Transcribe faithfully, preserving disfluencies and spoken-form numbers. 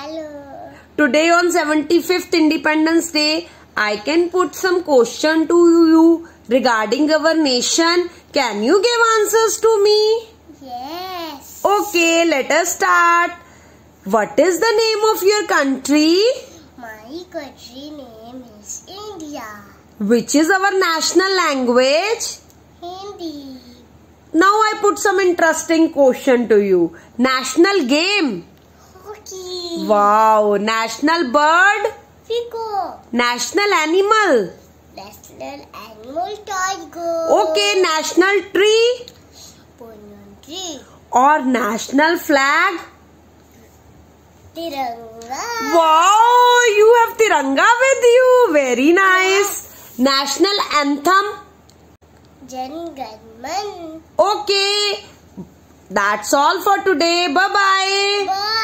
Hello. Today on seventy-fifth Independence Day, I can put some question to you regarding our nation. Can you give answers to me? Yes. Okay, let us start. What is the name of your country? My country name is India. Which is our national language? Hindi. Now I put some interesting question to you. National game? Hockey. Wow. National bird? Figo. National animal? National animal tiger. Okay. National tree? Banyan tree. Or national flag? Tiranga. Wow. You have Tiranga with you. Very nice. National anthem? Jan Gan Man. Okay. That's all for today. Bye-bye. Bye.